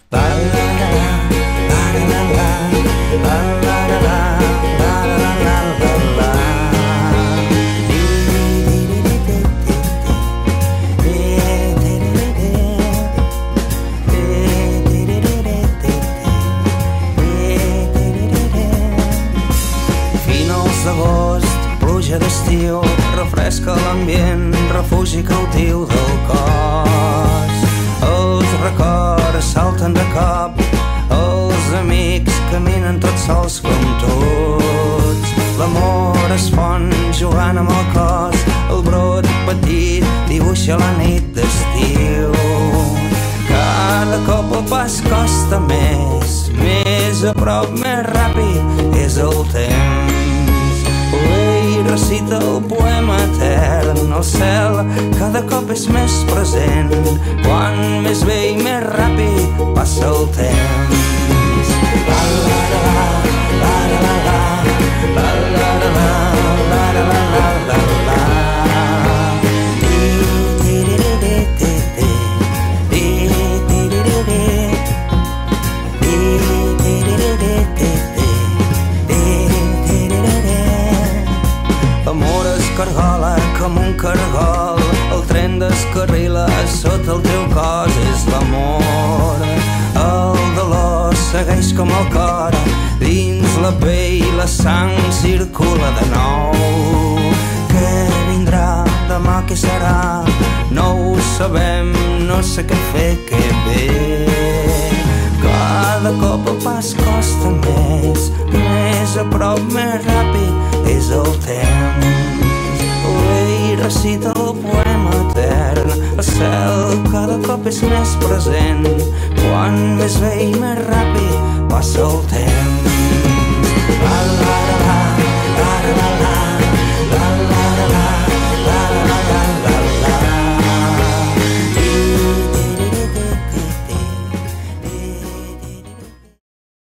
Pluja d'estiu refresca l'ambient, refugi cautiu del cos. Els records salten de cop, els amics caminen tots sols com tots. L'amor es fon jugant amb el cos, el brot petit dibuixa la nit d'estiu. Cada cop el pas costa més a prop, més ràpid és el temps. Ell recita el poema etern, el cel cada cop és més present, quan més bé i més ràpid passa el temps. La la la la, la la la la, la la la la, la la la la, la la. L'amor es cargola com un cargol, el tren descarrila sota el teu cos. És l'amor, el dolor segueix com el cor, dins la pell la sang circula de nou. Què vindrà, demà què serà, no ho sabem, no sé què fer, què bé. Cada cop el pas costa més a prop, més ràpid és el temps. Ell recita el poema etern, el cel cada cop és més present, quan més bé i més ràpid passa el temps.